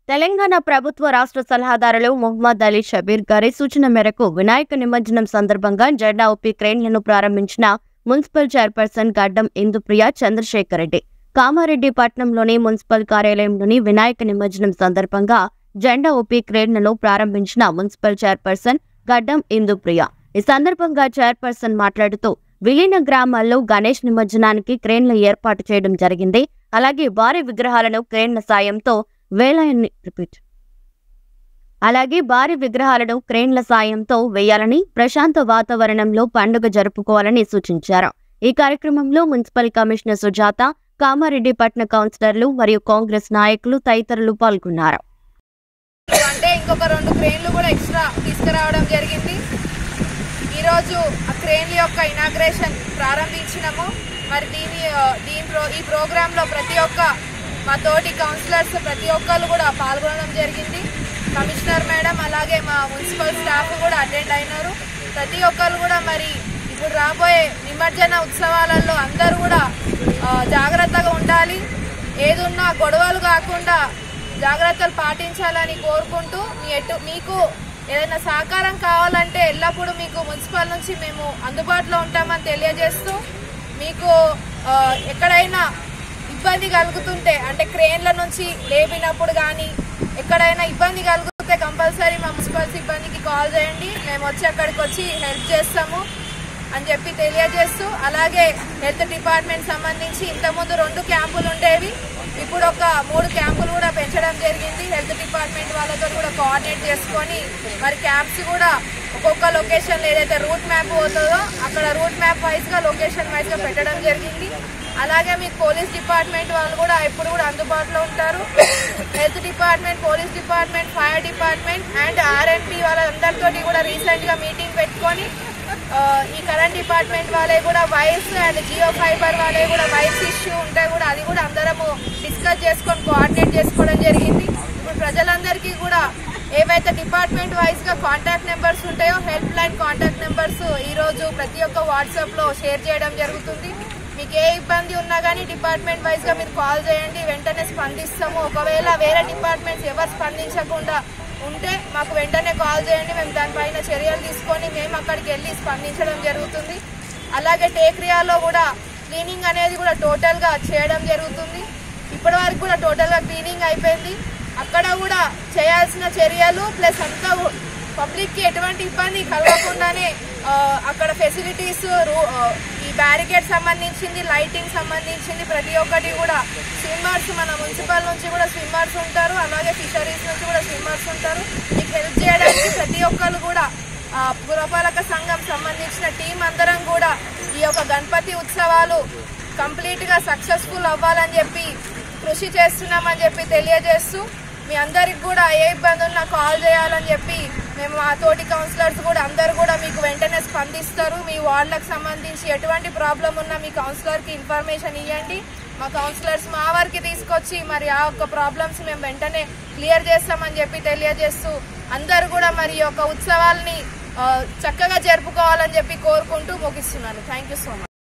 తెలంగాణ ప్రభుత్వ రాష్ట్ర సలహాదారులు మొహమ్మద్ అలీ షబీర్ గారి సూచన మేరకు వినాయక నిమజ్జనం సందర్భంగా జెండా ఊపి క్రేన్లను ప్రారంభించిన మున్సిపల్ చైర్పర్సన్ గడ్డం ఇందుప్రియ చంద్రశేఖర్ రెడ్డి. కామారెడ్డి పట్టణంలోని మున్సిపల్ కార్యాలయంలోని వినాయక నిమజ్జనం సందర్భంగా జెండా ఊపి క్రేన్లను ప్రారంభించిన మున్సిపల్ చైర్పర్సన్ గడ్డం ఇందుప్రియ. ఈ సందర్భంగా చైర్పర్సన్ మాట్లాడుతూ విలీన గ్రామాల్లో గణేష్ నిమజ్జనానికి క్రేన్లు ఏర్పాటు చేయడం జరిగింది. అలాగే భారీ విగ్రహాలను క్రేన్ల సాయంతో వేయాలని, ప్రశాంత వాతావరణంలో పండుగ జరుపుకోవాలని సూచించారు. ఈ కార్యక్రమంలో మున్సిపల్ కమిషనర్ సుజాత, కామారెడ్డి పట్టణ కౌన్సిలర్లు మరియు కాంగ్రెస్ నాయకులు తదితరులు పాల్గొన్నారు. అంటే ఇంకొక 2 క్రేన్లు కూడా ఎక్స్ట్రా తీసుకురావడం జరిగింది. ఈరోజు ఆ క్రేన్ల యొక్క ఇనాగ్రేషన్ ప్రారంభించినాము. మరి ఈ ప్రోగ్రాంలో ప్రతి ఒక్క మా తోటి కౌన్సిలర్స్ ప్రతి ఒక్కరు కూడా పాల్గొనడం జరిగింది. కమిషనర్ మేడం అలాగే మా మున్సిపల్ స్టాఫ్ కూడా అటెండ్ అయినారు. ప్రతి ఒక్కరు కూడా మరి ఇప్పుడు రాబోయే నిమజ్జన ఉత్సవాలలో అందరూ కూడా జాగ్రత్తగా ఉండాలి. ఏదున్నా గొడవలు కాకుండా జాగ్రత్తలు పాటించాలని కోరుకుంటూ మీకు ఏదైనా సహకారం కావాలంటే ఎల్లప్పుడూ మీకు మున్సిపల్ నుంచి మేము అందుబాటులో ఉంటామని తెలియజేస్తూ, మీకు ఎక్కడైనా ఇబ్బంది కలుగుతుంటే అంటే క్రేన్ల నుంచి లేపినప్పుడు కానీ ఎక్కడైనా ఇబ్బంది కలుగుతుంటే కంపల్సరీ మా మున్సిపల్ సిబ్బందికి కాల్ చేయండి. మేము వచ్చి అక్కడికి వచ్చి హెల్ప్ చేస్తాము అని చెప్పి తెలియజేస్తూ, అలాగే హెల్త్ డిపార్ట్మెంట్ సంబంధించి ఇంతకుముందు 2 క్యాంపులు ఉండేవి, ఇప్పుడు ఒక 3 క్యాంపులు కూడా పెంచడం జరిగింది. హెల్త్ డిపార్ట్మెంట్ వాళ్ళతో కూడా కోఆర్డినేట్ చేసుకొని మరి క్యాంప్స్ కూడా ఒక్కొక్క లొకేషన్ ఏదైతే రూట్ మ్యాప్ పోతుందో అక్కడ రూట్ మ్యాప్ వైజ్గా లొకేషన్ వైజ్గా పెట్టడం జరిగింది. అలాగే మీకు పోలీస్ డిపార్ట్మెంట్ వాళ్ళు కూడా ఎప్పుడు కూడా అందుబాటులో ఉంటారు. Health department, police department, fire department and R and B వాళ్ళందరితో కూడా రీసెంట్గా మీటింగ్ పెట్టుకొని ఈ కరెంట్ డిపార్ట్మెంట్ వాళ్ళే కూడా వైర్స్ అండ్ జియో ఫైబర్ వాళ్ళే కూడా వైర్స్ ఇష్యూ ఉంటే కూడా అది కూడా అందరము డిస్కస్ చేసుకొని కోఆర్డినేట్ చేసుకోవడం జరిగింది. ఇప్పుడు ప్రజలందరికీ కూడా ఏవైతే డిపార్ట్మెంట్ వైజ్గా కాంటాక్ట్ నెంబర్స్ ఉంటాయో హెల్ప్ లైన్ కాంటాక్ట్ నెంబర్స్ ఈరోజు ప్రతి ఒక్క వాట్సాప్లో షేర్ చేయడం జరుగుతుంది. మీకు ఏ ఇబ్బంది ఉన్నా కానీ డిపార్ట్మెంట్ వైజ్గా మీరు కాల్ చేయండి, వెంటనే స్పందిస్తాము. ఒకవేళ వేరే డిపార్ట్మెంట్స్ ఎవరు స్పందించకుండా ఉంటే మాకు వెంటనే కాల్ చేయండి, మేము దానిపైన చర్యలు తీసుకొని మేము అక్కడికి వెళ్ళి స్పందించడం జరుగుతుంది. అలాగే టేక్రియాలో కూడా క్లీనింగ్ అనేది కూడా టోటల్గా చేయడం జరుగుతుంది. ఇప్పటి వరకు కూడా టోటల్గా క్లీనింగ్ అయిపోయింది. అక్కడ కూడా చేయాల్సిన చర్యలు ప్లస్ అంతా పబ్లిక్కి ఎటువంటి ఇబ్బంది కలగకుండానే అక్కడ ఫెసిలిటీస్, ఈ బ్యారికేడ్ సంబంధించింది, లైటింగ్ సంబంధించింది ప్రతి ఒక్కటి కూడా స్విమ్మర్స్ మన మున్సిపల్ నుంచి కూడా స్విమ్మర్స్ ఉంటారు, అలాగే ఫిషరీస్ నుంచి కూడా స్విమ్మర్స్ ఉంటారు. మీకు హెల్ప్ చేయడానికి ప్రతి ఒక్కరు కూడా పురపాలక సంఘం సంబంధించిన టీం అందరం కూడా ఈ యొక్క గణపతి ఉత్సవాలు కంప్లీట్గా సక్సెస్ఫుల్ అవ్వాలని చెప్పి కృషి చేస్తున్నామని చెప్పి తెలియజేస్తూ, మీ అందరికి కూడా ఏ ఇబ్బంది ఉన్నా కాల్ చేయాలని చెప్పి మేము మా తోటి కౌన్సిలర్స్ కూడా అందరూ కూడా మీకు వెంటనే స్పందిస్తారు. మీ వార్డులకు సంబంధించి ఎటువంటి ప్రాబ్లం ఉన్నా మీ కౌన్సిలర్కి ఇన్ఫర్మేషన్ ఇవ్వండి. మా కౌన్సిలర్స్ మా వారికి తీసుకొచ్చి మరి ఆ యొక్క ప్రాబ్లమ్స్ మేము వెంటనే క్లియర్ చేస్తామని చెప్పి తెలియజేస్తూ, అందరూ కూడా మరి ఈ యొక్క ఉత్సవాల్ని చక్కగా జరుపుకోవాలని చెప్పి కోరుకుంటూ ముగిస్తున్నాను. Thank you so much.